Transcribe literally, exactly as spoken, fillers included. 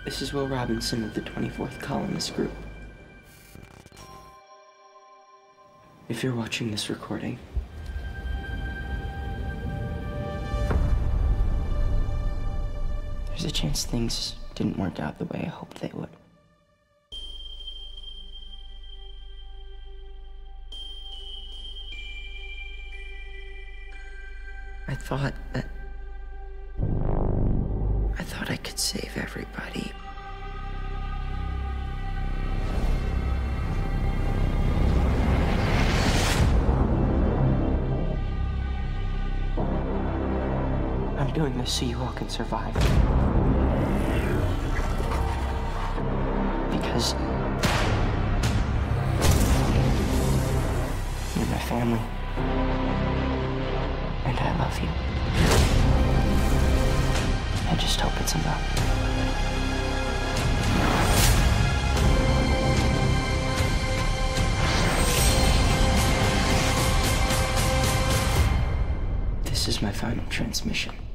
This is Will Robinson of the twenty-fourth Columnist Group. If you're watching this recording, there's a chance things didn't work out the way I hoped they would. I thought that... I thought I could save everybody. I'm doing this so you all can survive. Because you're my family. And I love you. I just hope it's enough. This is my final transmission.